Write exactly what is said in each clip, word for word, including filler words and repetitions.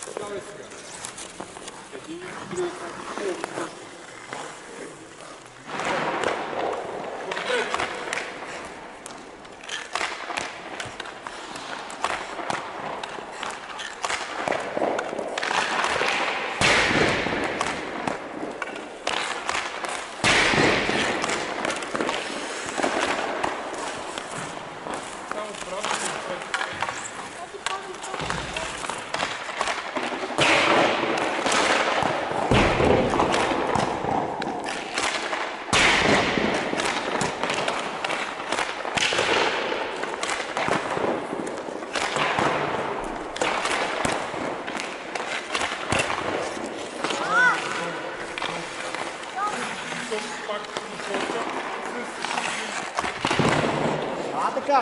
А, така.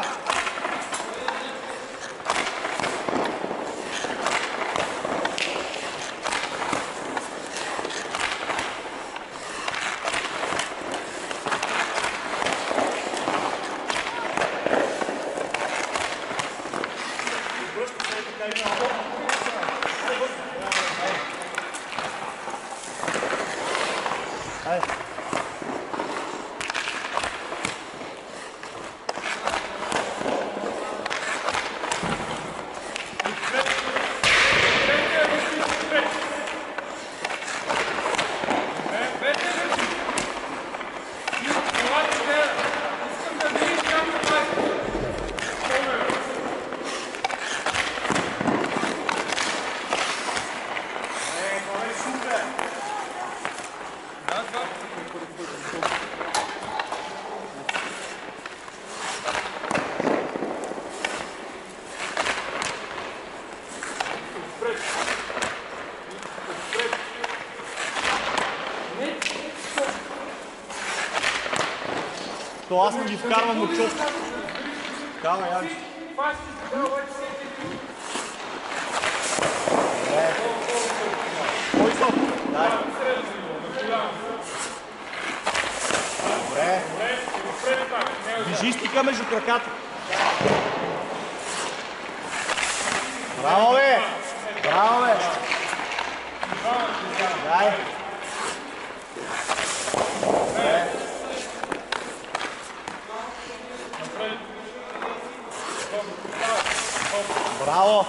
То аз не ги вкарвам от чоп. Кава, я виж. Кой са? Дай. Добре. Движи стика между краката. Браво, бе! Браво, бе! Дай. Добре. Браво!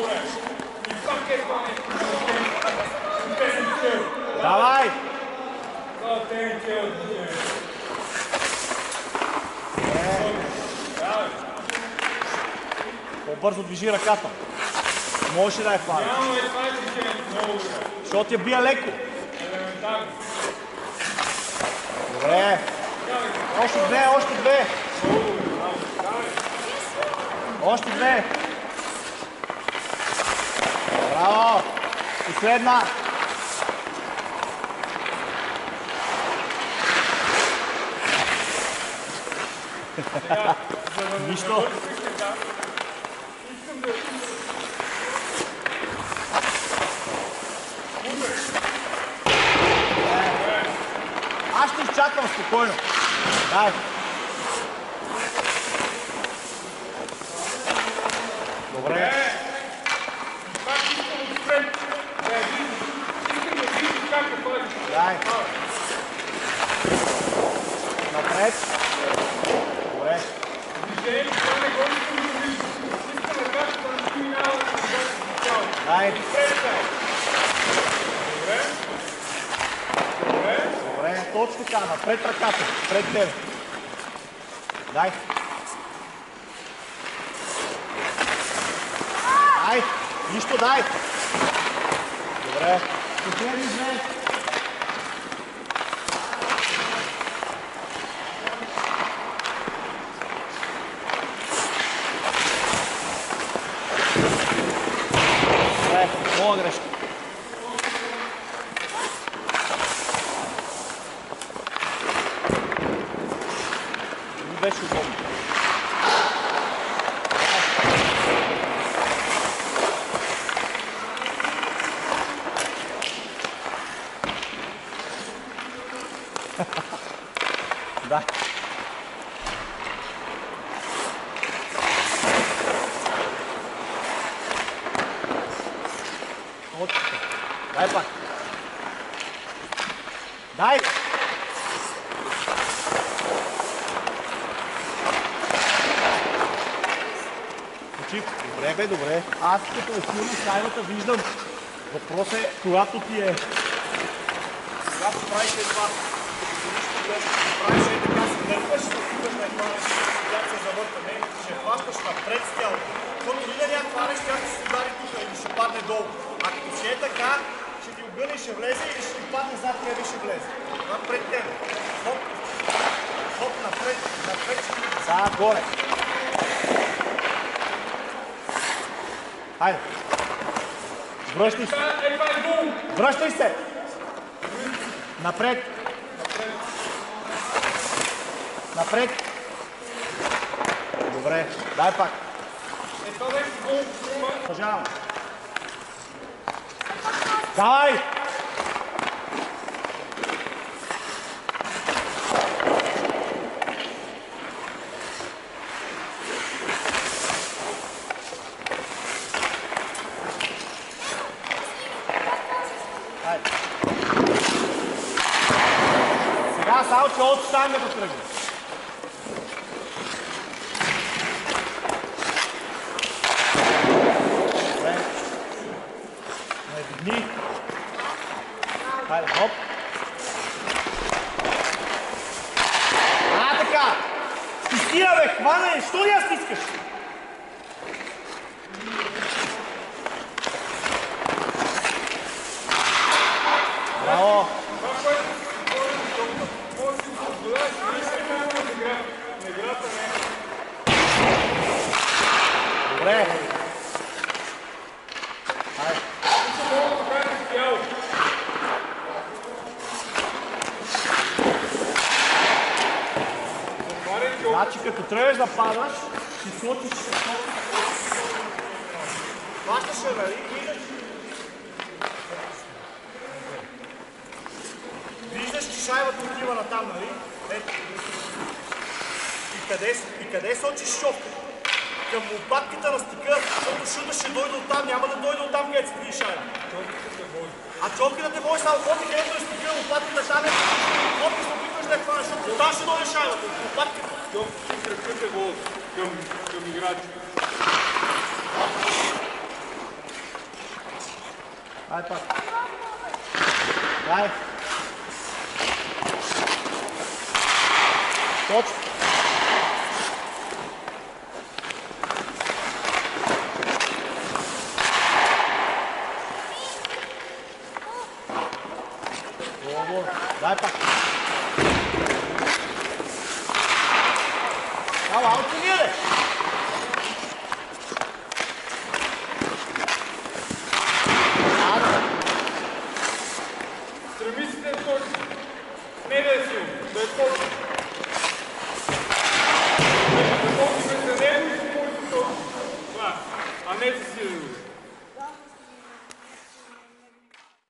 Давай! По-бързо движи ръката. Можеш ли да я хванеш? Защото я бия леко. Добре. Още две, още две. Още две. Браво! Последна. Нищо. Аз ще изчакам спокойно. Дай. Добре. Дай. Напред. Добре. Дай. Добре, точно така, напред ръката, пред тебе. Дай. Дай, нищо дай. Добре. Последни две. Добре, нова грешка. Не беше удобно. Да. Точката. Дай пак. Дай! Почив. Добре бе, добре. Аз като е силно шайбата виждам. Въпрос е, когато ти е... Когато правиш е това. Правиш е така, се дърпаш, се стигаш на това нещо, когато се завърта. Не, ще хващаш напред с тялото. Защото ли да няма това нещо, тя ще се удари тук или ще падне долу. А като си е така, ще ти обгъне и ще влезе или ще ти падне зад тебе и ще влезе. Напред тебе. Хоп. Хоп, напред, напред. Сега горе. Хайде. Връщай се. Връщай се. Напред. Напред. Добре. Дай пак. Съжалявам. Давай! Сега само, че от штангата тръгне. Добре. Навигни. Хайде, хоп. А, така. Стиския, бе, хване. Що ли я стискаш? Браво. Добре. Хайде. Значи като тръгнеш да падаш, ще сложиш хващаш се, нали? Виждаш, че шайбата отива натам, нали? Ето. И къде, и къде сочиш шовката? Към лопатката на стика, защото шута ще дойде оттам, няма да дойде оттам, където си видиш шайба. А чопката те води само ходи, където е стика, лопатката там е. Ходи се опитваш да я хванеш, защото оттам ще дойде шайбата. Лопатката. Кръгът е води към, към играча. Дай пак. Дай. Точно. Добро. Дай пак. Ала, аут ли е?